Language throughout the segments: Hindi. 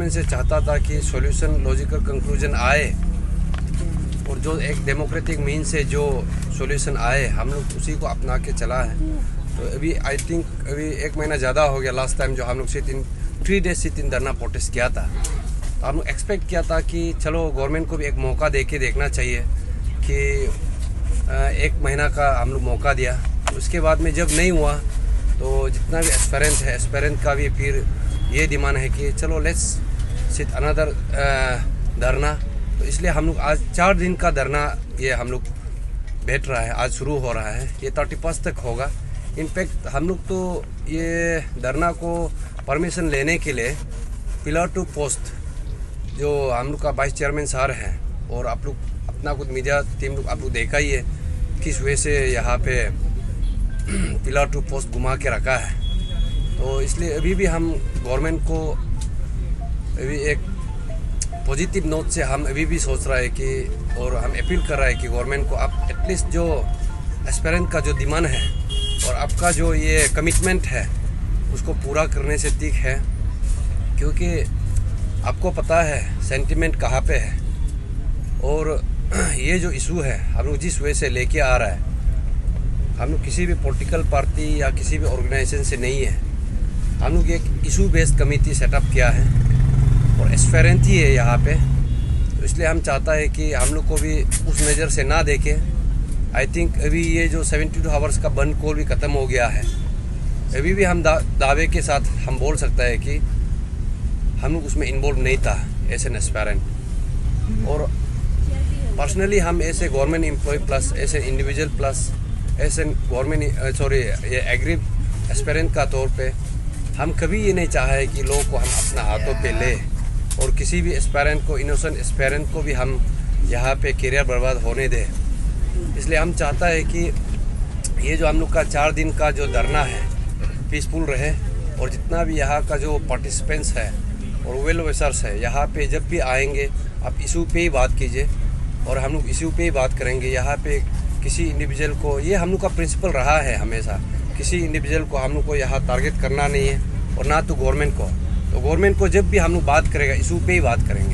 गवर्नमेंट से चाहता था कि सॉल्यूशन लॉजिकल कंक्लूजन आए और जो एक डेमोक्रेटिक मीन से जो सॉल्यूशन आए हम लोग उसी को अपना के चला है। तो अभी आई थिंक अभी 1 महीना ज़्यादा हो गया लास्ट टाइम जो हम लोग से 3 डेज से 3 धरना प्रोटेस्ट किया था। तो हम लोग एक्सपेक्ट किया था कि चलो गवर्नमेंट को भी एक मौका दे के देखना चाहिए कि 1 महीना का हम लोग मौका दिया। तो उसके बाद में जब नहीं हुआ तो जितना भी एस्पेरेंट है एस्पेरेंट का भी फिर ये डिमांड है कि चलो लेट्स सिट अनदर धरना। तो इसलिए हम लोग आज 4 दिन का धरना ये हम लोग बैठ रहा है, आज शुरू हो रहा है, ये 31 तक होगा। इनफैक्ट हम लोग तो ये धरना को परमिशन लेने के लिए पिलर टू पोस्ट जो हम लोग का वाइस चेयरमैन सर हैं और आप लोग अपना कुछ मीडिया टीम लोग आप लोग देखा ही है किस वजह से यहाँ पे पिलर टू पोस्ट घुमा के रखा है। तो इसलिए अभी भी हम गवर्नमेंट को अभी एक पॉजिटिव नोट से हम अभी भी सोच रहा है कि और हम अपील कर रहा है कि गवर्नमेंट को आप एटलीस्ट जो एस्पेरेंट का जो डिमांड है और आपका जो ये कमिटमेंट है उसको पूरा करने से ठीक है, क्योंकि आपको पता है सेंटिमेंट कहाँ पे है और ये जो इशू है हम लोग जिस वजह से लेके आ रहा है हम लोग किसी भी पॉलिटिकल पार्टी या किसी भी ऑर्गेनाइजेशन से नहीं है। हम लोग एक इशू बेस्ड कमेटी सेटअप किया है और एस्पेरेंट ही है यहाँ पे। तो इसलिए हम चाहता है कि हम लोग को भी उस नज़र से ना देखें। आई थिंक अभी ये जो 72 आवर्स का बंद कॉल भी ख़त्म हो गया है। अभी भी हम दावे के साथ हम बोल सकता है कि हम लोग उसमें इन्वॉल्व नहीं था एज एन एस्पेरेंट। और पर्सनली हम ऐसे गवर्नमेंट एम्प्लॉय प्लस ऐसे इंडिविजुअल प्लस ऐसे गवर्नमेंट ये एग्री एस्पेरेंट का तौर पे हम कभी ये नहीं चाहा है कि लोगों को हम अपना हाथों पे ले और किसी भी एस्पेरेंट को इनोसेंट एस्पेरेंट को भी हम यहाँ पे करियर बर्बाद होने दें। इसलिए हम चाहता है कि ये जो हम लोग का 4 दिन का जो धरना है पीसफुल रहे और जितना भी यहाँ का जो पार्टिसिपेंट्स है और वेल विशर्स है यहाँ पे जब भी आएंगे आप इशू पे ही बात कीजिए और हम लोग इशू पे ही बात करेंगे। यहाँ पे किसी इंडिविजुअल को ये हम लोग का प्रिंसिपल रहा है हमेशा, किसी इंडिविजुअल को हम लोग को यहाँ टारगेट करना नहीं है और ना तो गवर्नमेंट को। तो गवर्नमेंट को जब भी हम लोग बात करेगा इशू पे ही बात करेंगे।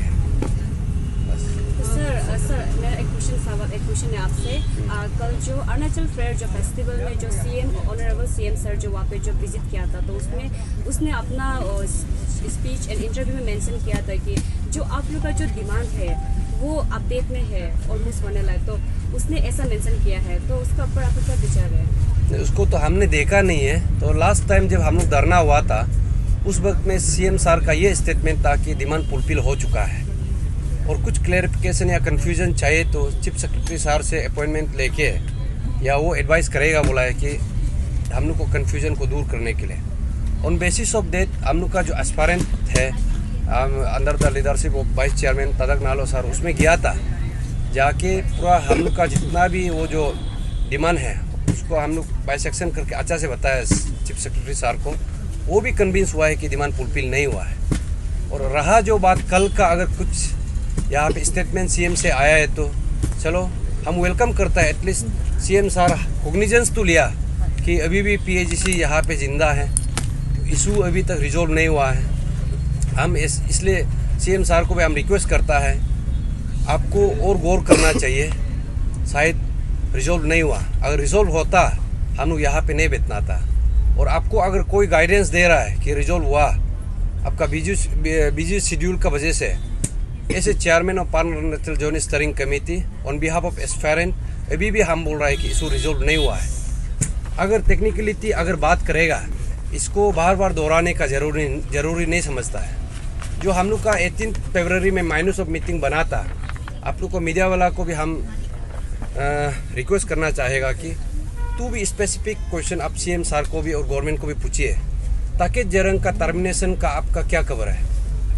सर मेरा एक क्वेश्चन है आपसे। कल जो अरुणाचल फेयर जो फेस्टिवल में जो ऑनरेबल सीएम सर जो वहाँ पे जो विजिट किया था तो उसने अपना स्पीच एंड इंटरव्यू में मेंशन किया था कि जो आप लोग का जो डिमांड है वो अपडेट में है ऑलमोस्ट होने लायक, तो उसने ऐसा मेंशन किया है। तो उसके ऊपर आपका क्या विचार है? उसको तो हमने देखा नहीं है। तो लास्ट टाइम जब हम लोग धरना हुआ था उस वक्त में सीएम सर का ये स्टेटमेंट था कि डिमांड फुलफिल हो चुका है और कुछ क्लैरिफिकेशन या कन्फ्यूजन चाहिए तो चीफ सेक्रेटरी सर से अपॉइंटमेंट लेके या वो एडवाइस करेगा बोला है कि हम लोग को कन्फ्यूजन को दूर करने के लिए। ऑन बेसिस ऑफ दैट हम लोग का जो एस्पायरेंट है under the leadership of vice chairman Tadak Nalo sir उसमें गया था, जाके पूरा हम लोग का जितना भी वो जो डिमांड है उसको हम लोग बाइसेक्शन करके अच्छा से बताया चीफ सेक्रेटरी सर को। वो भी कन्विंस हुआ है कि डिमांड फुलफिल नहीं हुआ है। और रहा जो बात कल का अगर कुछ यहाँ पे स्टेटमेंट सीएम से आया है तो चलो हम वेलकम करता है। एटलीस्ट सीएम सर कॉग्निजेंस तो लिया कि अभी भी पीएजीसी यहाँ पे जिंदा है, इशू अभी तक रिजॉल्व नहीं हुआ है। हम इसलिए सीएम सर को भी हम रिक्वेस्ट करता है आपको और गौर करना चाहिए। शायद रिजॉल्व नहीं हुआ, अगर रिजॉल्व होता हम लोग यहाँ पे नहीं बैठना था। और आपको अगर कोई गाइडेंस दे रहा है कि रिजॉल्व हुआ आपका बिजी शेड्यूल का वजह से, ऐसे chairman of parliamentary joint steering committee on behalf of aspirant अभी भी हम बोल रहा है कि इशू रिजॉल्व नहीं हुआ है। अगर टेक्निकलिटी अगर बात करेगा इसको बार बार दोहराने का जरूरी नहीं समझता है। जो हम लोग का 18 फरवरी में माइनस ऑफ मीटिंग बना था, आप लोग को मीडिया वाला को भी हम रिक्वेस्ट करना चाहेगा कि तू भी स्पेसिफिक क्वेश्चन आप सीएम सर को भी और गवर्नमेंट को भी पूछिए ताकि जरंग का टर्मिनेशन का आपका क्या खबर है।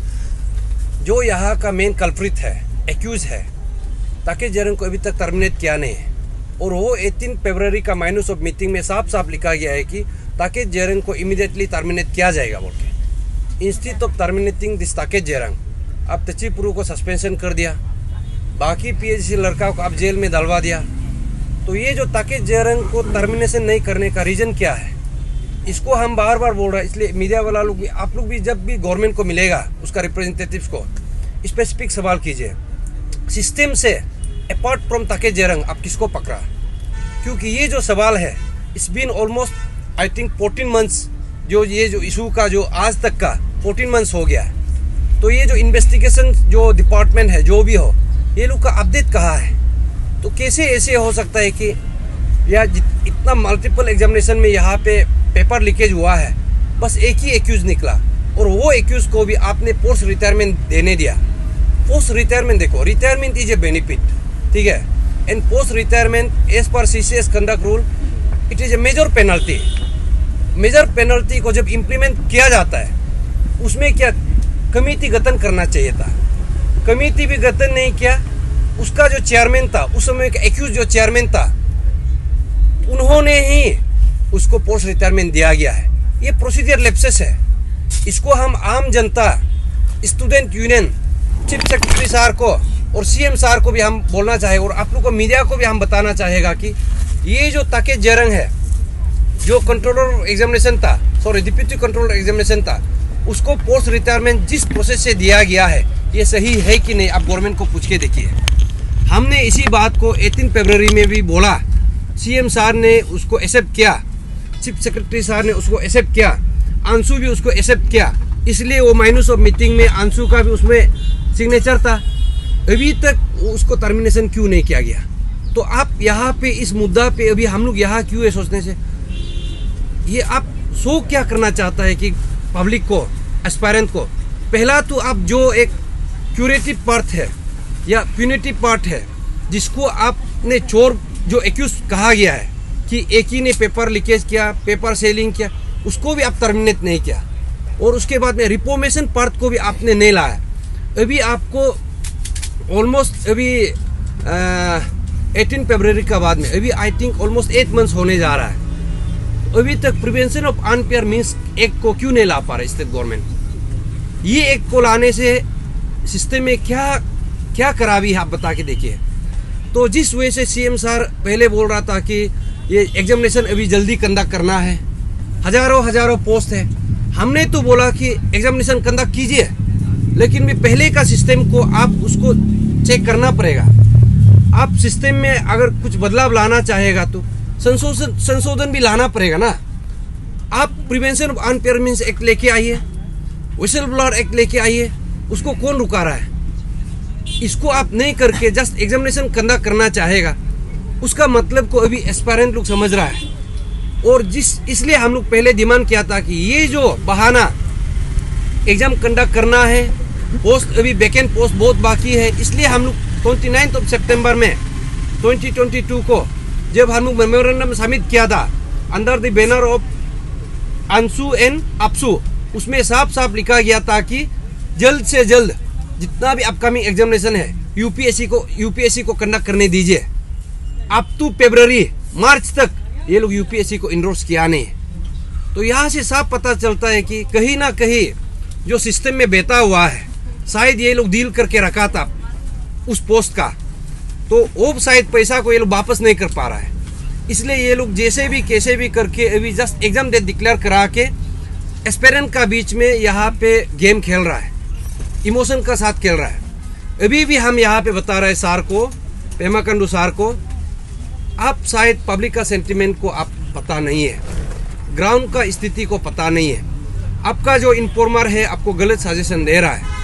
जो यहाँ का मेन कल्प्रिट है, एक्यूज है, ताकि जरंग को अभी तक टर्मिनेट किया नहीं है। और वो 18 फरवरी का माइनस ऑफ मीटिंग में साफ साफ लिखा गया है कि ताकि जरंग को इमीडिएटली टर्मिनेट किया जाएगा बोल के। इंस्टीट्यूट ऑफ टर्मिनेटिंग दिस ताकि जरंग आप तचिपुरु को सस्पेंशन कर दिया, बाकी पीएचसी लड़का को आप जेल में डलवा दिया। तो ये जो ताकि जरंग को टर्मिनेशन नहीं करने का रीज़न क्या है, इसको हम बार बार बोल रहे हैं, इसलिए मीडिया वाला लोग भी, आप लोग भी जब भी गवर्नमेंट को मिलेगा उसका रिप्रेजेंटेटिव्स को स्पेसिफिक सवाल कीजिए, सिस्टम से अपार्ट फ्रॉम ताके जेरंग आप किसको पकड़ा? क्योंकि ये जो सवाल है, it's been almost I think 14 months, जो ये जो इशू का जो आज तक का 14 मंथ्स हो गया है। तो ये जो इन्वेस्टिगेशन जो डिपार्टमेंट है जो भी हो, ये लोग का अपडेट कहाँ है? तो कैसे ऐसे हो सकता है कि या इतना मल्टीपल एग्जामिनेशन में यहाँ पे पेपर लीकेज हुआ है, बस एक ही एक्यूज निकला और वो एक्यूज को भी आपने पोस्ट रिटायरमेंट देने दिया। पोस्ट रिटायरमेंट देखो, रिटायरमेंट इज ए बेनिफिट, ठीक है, एंड पोस्ट रिटायरमेंट एज पर CCS conduct rule it is a major penalty. Major penalty को जब इम्प्लीमेंट किया जाता है उसमें क्या कमेटी गठन करना चाहिए था, कमेटी भी गठन नहीं किया। उसका जो चेयरमैन था उस समय का एक्यूज जो चेयरमैन था, उन्होंने ही उसको पोस्ट रिटायरमेंट दिया गया है। ये प्रोसीजर लैप्सेस है। इसको हम आम जनता, स्टूडेंट यूनियन, चीफ सेक्रेटरी सार को और CM सार को भी हम बोलना चाहेगा और आप लोग को मीडिया को भी हम बताना चाहेगा कि ये जो ताके जेरंग है, जो कंट्रोलर एग्जामिनेशन था, सॉरी डिप्यूटी कंट्रोलर एग्जामिनेशन था, उसको पोस्ट रिटायरमेंट जिस प्रोसेस से दिया गया है ये सही है कि नहीं, आप गवर्नमेंट को पूछ के देखिए। हमने इसी बात को 18 फरवरी में भी बोला, CM सार ने उसको एक्सेप्ट किया, चीफ सेक्रेटरी सार ने उसको एक्सेप्ट किया, अंशु भी उसको एक्सेप्ट किया, इसलिए वो माइनस ऑफ मीटिंग में अंशु का भी उसमें सिग्नेचर था। अभी तक उसको टर्मिनेशन क्यों नहीं किया गया? तो आप यहाँ पे इस मुद्दा पे अभी हम लोग यहाँ क्यों है सोचने से? ये आप शो क्या करना चाहता है कि पब्लिक को, एस्पायरेंट को, पहला तो आप जो एक क्यूरेटिव पार्ट है या प्यूनिटिव पार्ट है, जिसको आपने चोर जो एक्यूज कहा गया है कि एक ही ने पेपर लीकेज किया, पेपर सेलिंग किया, उसको भी आप टर्मिनेट नहीं किया। और उसके बाद में रिफॉर्मेशन पार्ट को भी आपने नहीं लाया। अभी आपको ऑलमोस्ट अभी 18 फरवरी का बाद में अभी आई थिंक ऑलमोस्ट 8 मंथ्स होने जा रहा है। अभी तक prevention of unfair means act को क्यों नहीं ला पा रहा स्टेट गवर्नमेंट? ये एक्ट को लाने से सिस्टम में क्या खराबी है आप बता के देखिए। तो जिस वजह से CM सार पहले बोल रहा था कि ये एग्जामिनेशन अभी जल्दी कंडक्ट करना है, हजारों पोस्ट है, हमने तो बोला कि एग्जामिनेशन कंडक्ट कीजिए, लेकिन भी पहले का सिस्टम को आप उसको चेक करना पड़ेगा। आप सिस्टम में अगर कुछ बदलाव लाना चाहेगा तो संशोधन भी लाना पड़ेगा ना। आप prevention of unfair means act लेके आइए, विसल ब्लोअर एक्ट लेके आइए, उसको कौन रुका रहा है? इसको आप नहीं करके जस्ट एग्जामिनेशन कंडक्ट करना चाहेगा, उसका मतलब को अभी एस्पायरेंट लोग समझ रहा है। और इसलिए हम लोग पहले डिमांड किया था कि ये जो बहाना एग्जाम कंडक्ट करना है, पोस्ट अभी वैकेंट पोस्ट बहुत बाकी है, इसलिए हम लोग 29 सितंबर में 2022 को जब हम लोग मेमोरेंडम सबमिट किया था under the banner of ANSU and APSU, उसमें साफ लिखा गया था कि जल्द से जल्द जितना भी अपकमिंग एग्जामिनेशन है यूपीएससी को कंडक्ट करने दीजिए। अप टू फरवरी मार्च तक ये लोग यूपीएससी को इंडोर्स किया नहीं। तो यहाँ से साफ पता चलता है कि कहीं ना कहीं जो सिस्टम में बैठा हुआ है, शायद ये लोग डील करके रखा था उस पोस्ट का, तो वो शायद पैसा को ये लोग वापस नहीं कर पा रहा है। इसलिए ये लोग जैसे भी कैसे भी करके अभी जस्ट एग्जाम डेट डिक्लेयर करा के एस्पेरेंट का बीच में यहाँ पे गेम खेल रहा है, इमोशन का साथ खेल रहा है। अभी भी हम यहाँ पे बता रहे हैं सार को, पेमा कंडू सार को, आप शायद पब्लिक का सेंटिमेंट को आप पता नहीं है, ग्राउंड का स्थिति को पता नहीं है। आपका जो इन्फॉर्मर है आपको गलत सजेशन दे रहा है।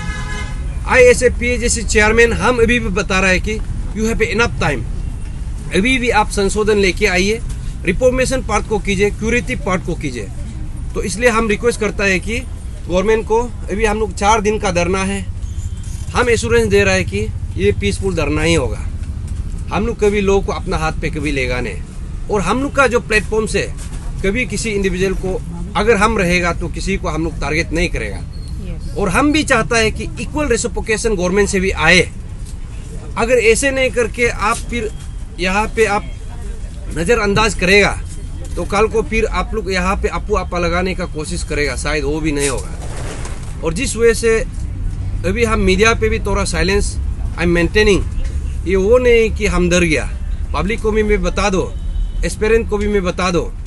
PAJSC चेयरमैन हम अभी भी बता रहे हैं कि यू हैव इनफ टाइम, अभी भी आप संशोधन लेके आइए, रिफॉर्मेशन पार्ट को कीजिए, क्यूरेटिव पार्ट को कीजिए। तो इसलिए हम रिक्वेस्ट करता है कि गवर्नमेंट को, अभी हम लोग 4 दिन का धरना है, हम एश्योरेंस दे रहे हैं कि ये पीसफुल धरना ही होगा। हम लोग कभी लोगों को अपना हाथ पे कभी लेगा नहीं, और हम लोग का जो प्लेटफॉर्म से कभी किसी इंडिविजुअल को अगर हम रहेगा तो किसी को हम लोग टारगेट नहीं करेगा। और हम भी चाहता है कि इक्वल रेसिप्रोकेशन गवर्नमेंट से भी आए। अगर ऐसे नहीं करके आप फिर यहाँ पे आप नज़रअंदाज करेगा तो कल को फिर आप लोग यहाँ पे अप्पू आपा लगाने का कोशिश करेगा, शायद वो भी नहीं होगा। और जिस वजह से अभी हम मीडिया पे भी थोड़ा साइलेंस आई एम मेंटेनिंग, ये वो नहीं कि हम डर गया, पब्लिक को भी मैं बता दो, एस्पेरेंट को भी मैं बता दो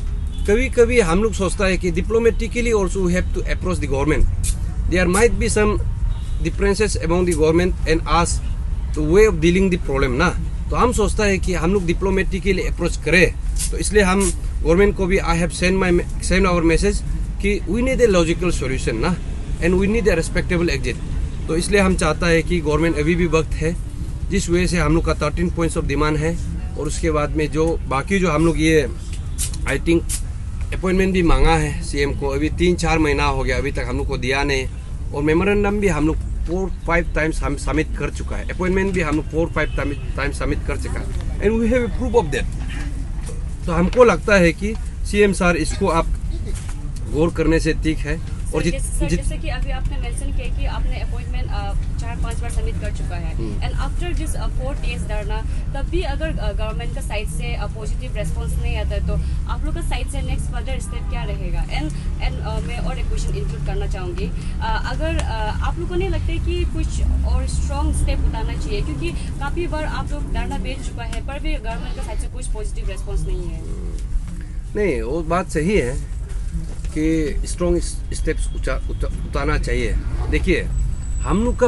कभी कभी हम लोग सोचता है कि diplomatically also we have to approach the government. There might be some differences among the government and as the way of dealing the problem ना. तो हम सोचता है कि हम लोग डिप्लोमेटिकली अप्रोच करें. तो इसलिए हम गवर्नमेंट को भी I have send our message कि we need a logical solution ना, and we need a respectable exit. तो इसलिए हम चाहता है कि गवर्नमेंट अभी भी वक्त है, जिस वजह से हम लोग का 13 पॉइंट्स ऑफ डिमांड है. और उसके बाद में जो बाकी जो हम लोग ये आई थिंक अपॉइंटमेंट भी मांगा है सीएम को, अभी 3-4 महीना हो गया, अभी तक हम लोग को दिया नहीं. और मेमोरेंडम भी हम लोग 4-5 टाइम्स हम सबमिट कर चुका है. अपॉइंटमेंट भी हम लोग 4-5 टाइम्स सबमिट कर चुका है, and we have a proof of that. तो हमको लगता है कि सीएम सर इसको आप गौर करने से ठीक है. और जैसे कि अभी आपने मेंशन किया कि आपने अपॉइंटमेंट 4-5 बार सबमिट कर चुका है, एंड आफ्टर दिस 4 days धरना, तब भी अगर गवर्नमेंट का साइड से पॉजिटिव रेस्पॉन्स नहीं आता है, तो आप लोग का साइड से नेक्स्ट फर्दर स्टेप क्या रहेगा? एंड मैं और एक क्वेश्चन इंक्लूड करना चाहूँगी. अगर आप लोग को नहीं लगता है कि कुछ और स्ट्रॉन्ग स्टेप उठाना चाहिए, क्योंकि काफ़ी बार आप लोग धरना भेज चुका है पर भी गवर्नमेंट का साइड से कुछ पॉजिटिव रेस्पॉन्स नहीं है. नहीं, वो बात सही है कि स्ट्रॉन्ग स्टेप्स उठाना चाहिए. देखिए, हम लोग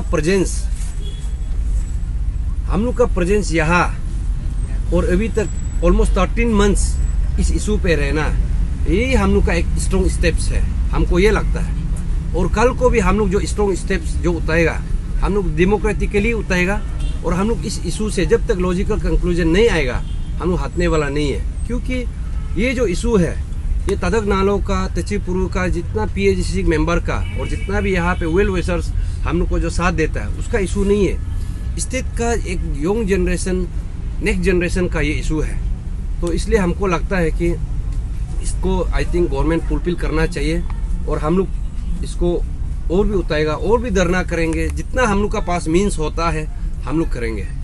का प्रेजेंस यहाँ और अभी तक ऑलमोस्ट 13 मंथ्स इस इशू पे रहना, यही हम लोग का एक स्ट्रॉन्ग स्टेप्स है, हमको ये लगता है. और कल को भी हम लोग जो स्ट्रॉन्ग स्टेप्स जो उठाएगा, हम लोग डेमोक्रेटिकली उठाएगा. और हम लोग इस इशू से जब तक लॉजिकल कंक्लूजन नहीं आएगा, हम लोग हटने वाला नहीं है. क्योंकि ये जो इशू है, ये तदक नालों का, तचिपुरु का, जितना PAJSC मेंबर का और जितना भी यहाँ पे वेल विशर्स हम लोग को जो साथ देता है, उसका इशू नहीं है. स्टेट का एक यंग जनरेशन, नेक्स्ट जनरेशन का ये इशू है. तो इसलिए हमको लगता है कि इसको आई थिंक गवर्नमेंट फुलफिल करना चाहिए. और हम लोग इसको और भी उठाएगा, और भी धरना करेंगे, जितना हम लोग का पास मीन्स होता है हम लोग करेंगे.